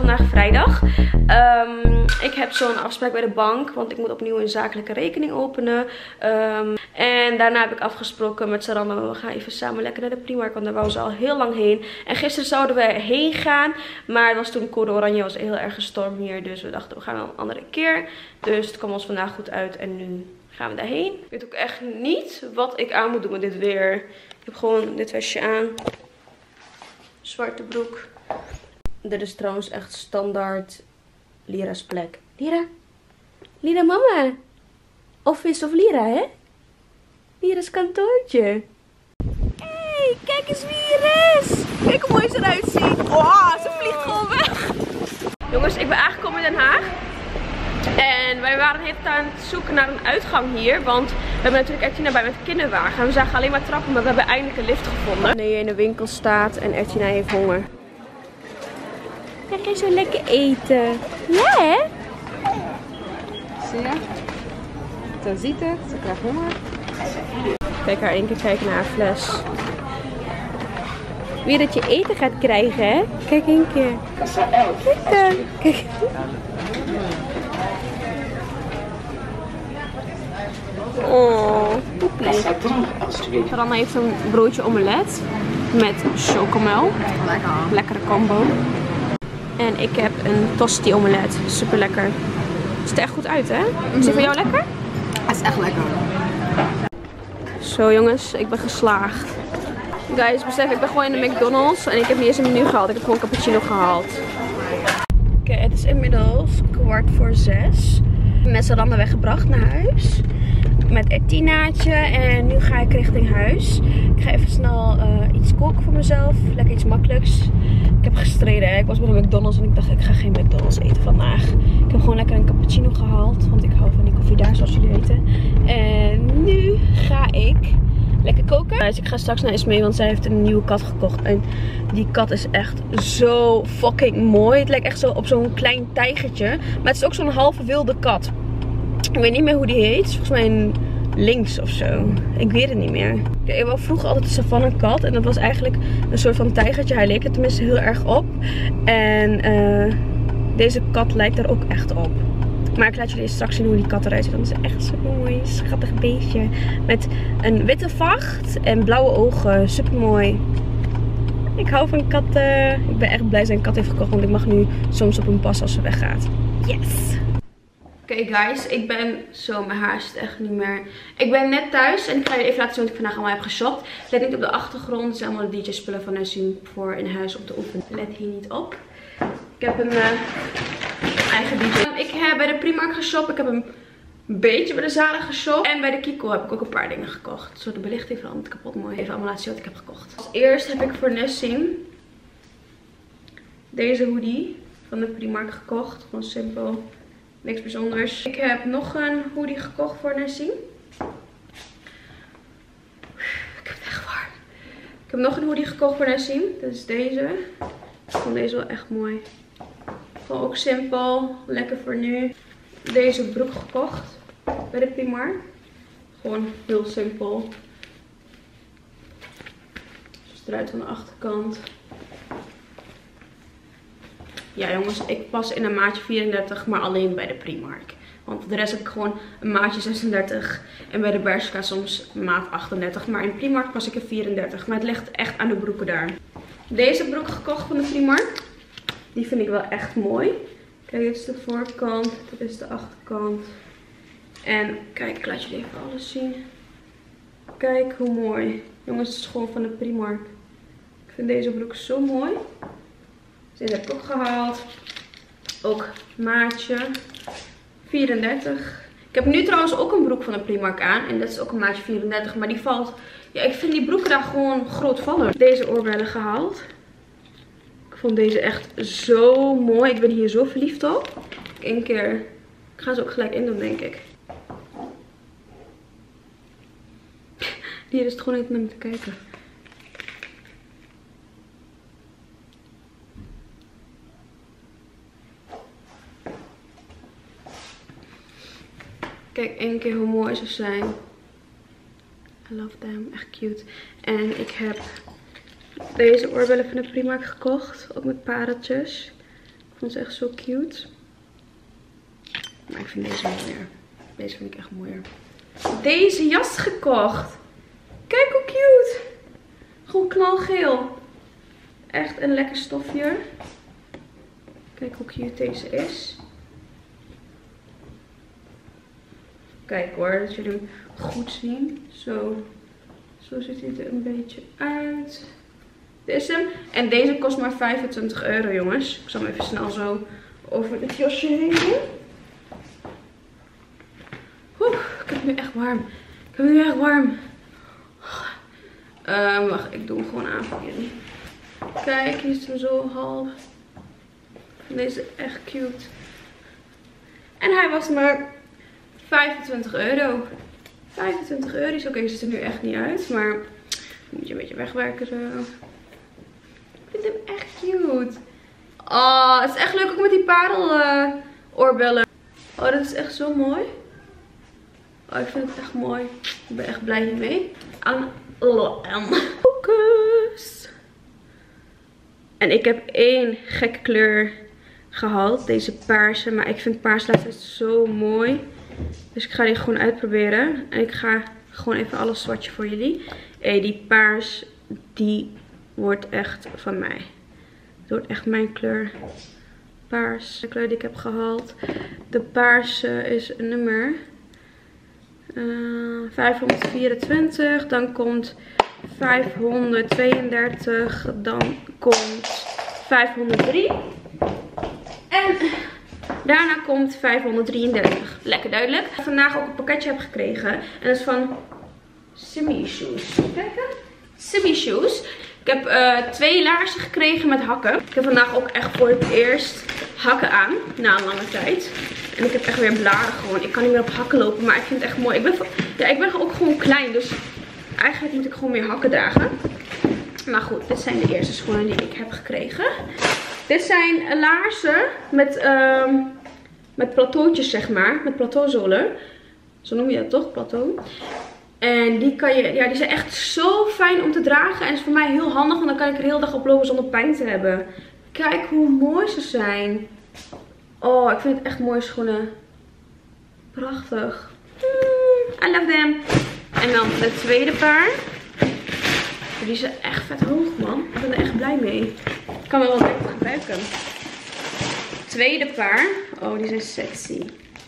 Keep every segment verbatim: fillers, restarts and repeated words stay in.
vandaag vrijdag. Um, ik heb zo'n afspraak bij de bank, want ik moet opnieuw een zakelijke rekening openen. Um, en daarna heb ik afgesproken met Saranda, we gaan even samen lekker naar de Primark, want daar wou ze al heel lang heen. En gisteren zouden we heen gaan, maar het was toen code oranje, was heel erg storm hier. Dus we dachten, we gaan wel een andere keer. Dus het kwam ons vandaag goed uit en nu gaan we daarheen. Ik weet ook echt niet wat ik aan moet doen met dit weer. Ik heb gewoon dit vestje aan. Zwarte broek. Dit is trouwens echt standaard Lira's plek. Lira? Lira mama? Office of Lira, hè? Lira's kantoortje. Hey, kijk eens wie er is. Kijk hoe mooi ze eruit ziet. Oh, ze vliegt gewoon weg. Jongens, ik ben aangekomen in Den Haag. En wij waren heel aan het zoeken naar een uitgang hier. Want we hebben natuurlijk Ertina bij met de kinderwagen. En we zagen alleen maar trappen, maar we hebben eindelijk een lift gevonden. Nee, je in de winkel staat en Ertina heeft honger. Hij gaat zo lekker eten. Ja, hè? Zie je? Dan ziet het, ze krijgt honger. Kijk haar één keer kijken naar haar fles. Weer dat je eten gaat krijgen, hè? Kijk één keer. Kijk dan. Kijk. Oh, poepie. Saranda heeft een broodje omelet met chocomel. Lekker. Lekkere combo. En ik heb een tosti omelet. Super lekker. Ziet er echt goed uit, hè? Mm-hmm. Is het voor jou lekker? Het is echt lekker. Zo jongens, ik ben geslaagd. Guys, besef, ik ben gewoon in de McDonald's en ik heb niet eens een menu gehaald. Ik heb gewoon een cappuccino gehaald. Oké, okay, het is inmiddels kwart voor zes. Met Saranda weggebracht naar huis. Met Ertinaatje en nu ga ik richting huis. Ik ga even snel uh, iets koken voor mezelf. Lekker iets makkelijks. Ik heb gestreden, hè. Ik was bij de McDonald's en ik dacht ik ga geen McDonald's eten vandaag. Ik heb gewoon lekker een cappuccino gehaald, want ik hou van die koffie daar zoals jullie weten. En nu ga ik lekker koken. Dus ik ga straks naar Ismee, want zij heeft een nieuwe kat gekocht. En die kat is echt zo fucking mooi. Het lijkt echt zo op zo'n klein tijgertje. Maar het is ook zo'n halve wilde kat. Ik weet niet meer hoe die heet. Volgens mij een Lynx of zo. Ik weet het niet meer. Ik wou vroeger altijd een savanne kat. En dat was eigenlijk een soort van tijgertje. Hij leek er tenminste heel erg op. En uh, deze kat lijkt er ook echt op. Maar ik laat jullie straks zien hoe die kat eruit ziet. Want het is echt zo mooi. Schattig beestje. Met een witte vacht en blauwe ogen. Super mooi. Ik hou van katten. Ik ben echt blij dat ze een kat heeft gekocht. Want ik mag nu soms op hem passen als ze weggaat. Yes! Oké okay guys, ik ben zo, mijn haar zit echt niet meer. Ik ben net thuis en ik ga jullie even laten zien wat ik vandaag allemaal heb geshopt. Let niet op de achtergrond, het zijn allemaal de D J-spullen van Nessim voor in huis op te oefenen. Let hier niet op. Ik heb een uh, eigen D J. Ik heb bij de Primark geshopt, ik heb een beetje bij de Zara geshopt. En bij de Kiko heb ik ook een paar dingen gekocht. Zo, de belichting verandert kapot mooi. Even allemaal laten zien wat ik heb gekocht. Als eerst heb ik voor Nessim deze hoodie van de Primark gekocht. Gewoon simpel. Niks bijzonders. Ik heb nog een hoodie gekocht voor Nessim. Ik heb het echt warm. Ik heb nog een hoodie gekocht voor Nessim. Dat is deze. Ik vond deze wel echt mooi. Gewoon ook simpel. Lekker voor nu. Deze broek gekocht bij de Primark. Gewoon heel simpel. Dus eruit van de achterkant. Ja jongens, ik pas in een maatje vierendertig, maar alleen bij de Primark. Want de rest heb ik gewoon een maatje zesendertig. En bij de Bershka soms maat achtendertig. Maar in Primark pas ik een vierendertig. Maar het ligt echt aan de broeken daar. Deze broek gekocht van de Primark. Die vind ik wel echt mooi. Kijk, dit is de voorkant. Dit is de achterkant. En kijk, ik laat jullie even alles zien. Kijk hoe mooi. Jongens, het is gewoon van de Primark. Ik vind deze broek zo mooi. Deze heb ik ook gehaald. Ook maatje vierendertig. Ik heb nu trouwens ook een broek van de Primark aan. En dat is ook een maatje vierendertig. Maar die valt... Ja, ik vind die broeken daar gewoon groot vallen. Deze oorbellen gehaald. Ik vond deze echt zo mooi. Ik ben hier zo verliefd op. Eén keer... Ik ga ze ook gelijk in doen, denk ik. Hier is het gewoon even naar me te kijken. Kijk één keer hoe mooi ze zijn. I love them. Echt cute. En ik heb deze oorbellen van de Primark gekocht. Ook met pareltjes. Ik vond ze echt zo cute. Maar ik vind deze mooier. Deze vind ik echt mooier. Deze jas gekocht. Kijk hoe cute. Gewoon knalgeel. Echt een lekker stofje. Kijk hoe cute deze is. Kijk hoor, dat jullie hem goed zien. Zo. Zo ziet hij er een beetje uit. Dit is hem. En deze kost maar vijfentwintig euro, jongens. Ik zal hem even snel zo over het jasje heen doen. Oeh, ik heb het nu echt warm. Ik heb het nu echt warm. Uh, wacht, ik doe hem gewoon aan voor jullie. Kijk, hier is hem zo half. Deze is echt cute. En hij was maar vijfentwintig euro. vijfentwintig euro. Oké, okay, ziet er nu echt niet uit. Maar moet je een beetje wegwerken zo. Ik vind hem echt cute. Oh, het is echt leuk ook met die parel uh, oorbellen. Oh, dat is echt zo mooi. Oh, ik vind het echt mooi. Ik ben echt blij hiermee. Aan focus. En ik heb één gekke kleur gehaald. Deze paarse. Maar ik vind paars laatst zo mooi. Dus ik ga die gewoon uitproberen. En ik ga gewoon even alles swatchen voor jullie. Hey, die paars, die wordt echt van mij. Het wordt echt mijn kleur. Paars. De kleur die ik heb gehaald. De paarse is nummer uh, vijfhonderdvierentwintig. Dan komt vijfhonderdtweeëndertig. Dan komt vijfhonderddrie. En daarna komt vijfhonderddrieëndertig. Lekker duidelijk. Ik vandaag ook een pakketje heb gekregen. En dat is van Simmy Shoes. Kijken. Simmy Shoes. Ik heb uh, twee laarzen gekregen met hakken. Ik heb vandaag ook echt voor het eerst hakken aan. Na een lange tijd. En ik heb echt weer blaren gewoon. Ik kan niet meer op hakken lopen. Maar ik vind het echt mooi. Ik ben, ja, ik ben ook gewoon klein. Dus eigenlijk moet ik gewoon meer hakken dragen. Maar goed, dit zijn de eerste schoenen die ik heb gekregen. Dit zijn laarzen met, uh, met plateautjes, zeg maar. Met plateauzolen. Zo noem je dat toch? Plateau. En die, kan je, ja, die zijn echt zo fijn om te dragen. En het is voor mij heel handig. Want dan kan ik er de hele dag op lopen zonder pijn te hebben. Kijk hoe mooi ze zijn. Oh, ik vind het echt mooie schoenen. Prachtig. Mm, I love them. En dan de tweede paar. Die zijn echt vet hoog, man. Ik ben er echt blij mee. Ik kan me wel lekker gebruiken. Tweede paar. Oh, die zijn sexy.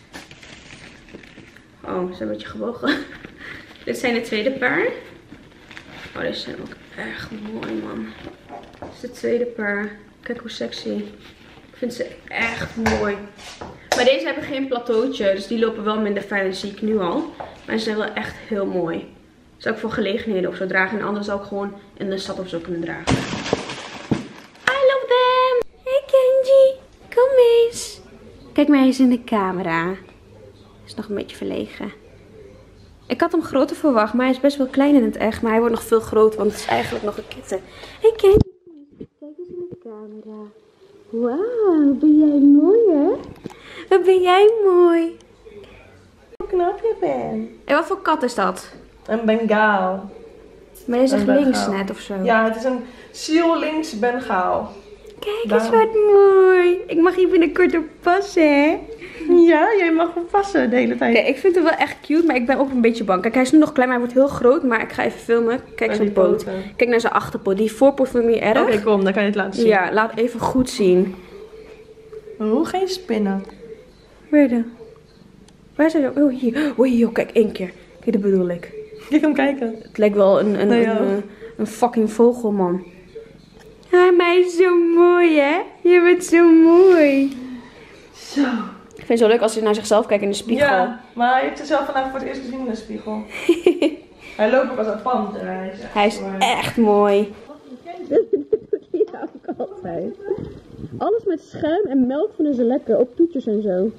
Oh, ze zijn een beetje gebogen. Dit zijn de tweede paar. Oh, deze zijn ook echt mooi, man. Dit is de tweede paar. Kijk hoe sexy. Ik vind ze echt mooi. Maar deze hebben geen plateautje. Dus die lopen wel minder fijn. Dat zie ik nu al. Maar ze zijn wel echt heel mooi. Zou ik voor gelegenheden of zo dragen. En anders zou ik gewoon in de stad of zo kunnen dragen. I love them. Hey Kenji. Kom eens. Kijk maar eens in de camera. Is nog een beetje verlegen. Ik had hem groter verwacht. Maar hij is best wel klein in het echt. Maar hij wordt nog veel groter. Want het is eigenlijk nog een kitten. Hey Kenji. Kijk eens in de camera. Wauw. Ben jij mooi, hè? Wat ben jij mooi. Hoe knap je bent. En wat voor kat is dat? Een Bengaal. Maar je zegt Een links Bengaal. net of zo. Ja, het is een Seal Links Bengaal. Kijk eens Daarom. wat mooi. Ik mag hier binnenkort op passen, hè? Ja, jij mag hem passen de hele tijd. Kijk, ik vind hem wel echt cute, maar ik ben ook een beetje bang. Kijk, hij is nu nog klein, maar hij wordt heel groot. Maar ik ga even filmen. Kijk En zijn die poot. poten. Kijk naar zijn achterpoot. Die voorpoot vind ik niet erg. Oké, kom, dan kan je het laten zien. Ja, laat even goed zien. Oh, geen spinnen. Waar dan? Waar zijn ze? Oh, hier. Oh, hier. Kijk, één keer. Kijk, dat bedoel ik. Kijk hem kijken. Het lijkt wel een, een, Nee, een, ja. een, een fucking vogel, man. Ah, maar hij is zo mooi, hè? Je bent zo mooi. Zo. Ik vind het zo leuk als hij naar zichzelf kijkt in de spiegel. Ja, maar hij heeft zichzelf vandaag voor het eerst gezien in de spiegel. Hij loopt ook als een panter. Hij is echt, Hij is mooi. echt mooi. Dat doet hij ook altijd. Alles met schuim en melk vinden ze lekker. Ook toetjes en zo.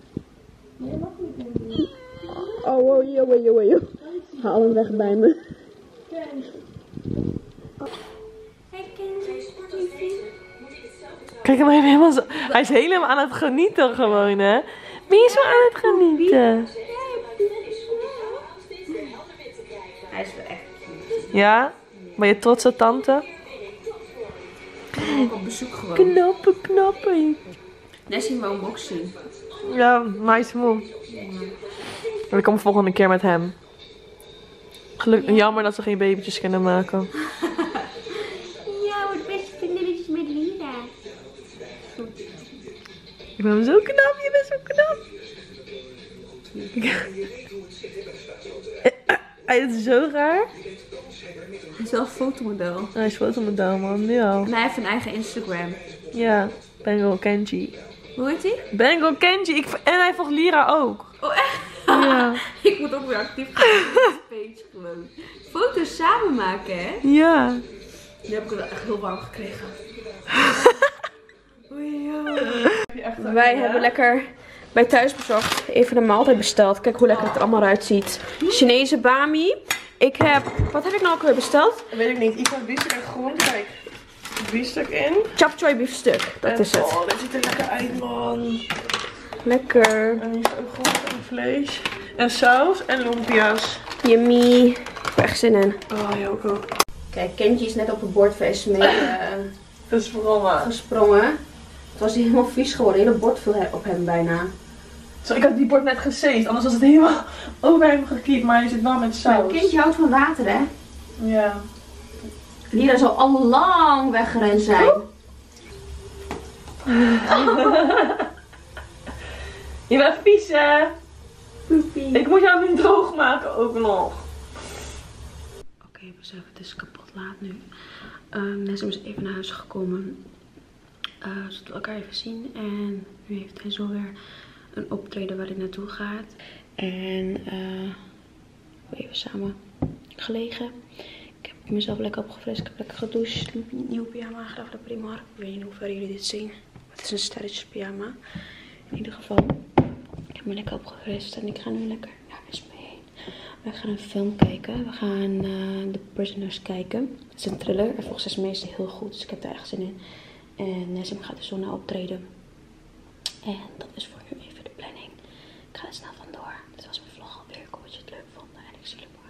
Oh, wow, yo, yo, yo, yo. Haal hem weg bij me. Kijk hem even helemaal zo. Hij is helemaal aan het genieten gewoon, hè. Ben je zo aan het genieten? Hij is wel echt cute. Ja? Ben je trotse tante? Op bezoek gewoon. Knappen, knappen. Nessie wou hem ook zien. Ja, maar hij is moe. Maar ik kom volgende keer met hem. Gelukkig, jammer dat ze geen babytjes kunnen maken. Ja, het beste vriendinnetjes met Lina. Ik ben zo knap, je bent zo knap. Hij is zo raar. Hij is wel een fotomodel. Hij is fotomodel, man. Nu al. En hij heeft een eigen Instagram. Ja, Bengal Kenji. Hoe heet hij? Bengal Kenji. Ik, en hij volgt Lira ook. Oh, echt? Ja. Ik moet ook weer actief gaan op deze page gewoon. Foto's samen maken, hè? Ja. Nu heb ik het wel echt heel warm gekregen. Oei, ja. Wij hebben lekker bij Thuisbezorgd even een maaltijd besteld. Kijk hoe lekker het er allemaal uitziet. Chinese bami. Ik heb... Wat heb ik nou ook weer besteld? Dat weet ik niet. Iets met biefstuk en groente. Kijk. Biefstuk in. Chap choy biefstuk. Dat en, is het. Oh, dit ziet er lekker uit, man. Lekker. En hier is ook groente en vlees. En saus en lumpia's. Yummy. Ik heb er echt zin in. Oh, ja, ook ook. Kijk, Kenji is net op een bordfeest mee uh, Dat is vooral maar. gesprongen. Het was helemaal vies geworden. Het hele bord viel op hem bijna. Zo, ik had die bord net gezeefd. Anders was het helemaal over hem gekiept. Maar hij zit wel met saus. Maar Kenji houdt van water, hè? Ja. Lira zal al lang weggerend zijn. Je bent vies, hè? Poepie. Ik moet jou nu droog maken ook nog. Oké, okay, we zijn het is kapot laat nu. Um, Nessim is even naar huis gekomen. Uh, zodat we elkaar even zien. En nu heeft hij zo weer een optreden waar hij naartoe gaat. En uh, we hebben even samen gelegen. Ik heb mezelf lekker opgefrist. Ik heb lekker gedoucht. Een nieuwe pyjama aangedaan van de Primark. Ik weet niet hoe ver jullie dit zien. Het is een sterretjes pyjama. In ieder geval. Ik heb me lekker opgefrist. En ik ga nu lekker naar huis mee heen. We gaan een film kijken. We gaan uh, The Prisoners kijken. Het is een thriller. En volgens mij is het heel goed. Dus ik heb daar echt zin in. En Nessim gaat dus zo naar optreden. En dat is voor nu even de planning. Ik ga er snel vandoor. Dit was mijn vlog alweer. Ik hoop dat je het leuk vond. En ik zie jullie morgen.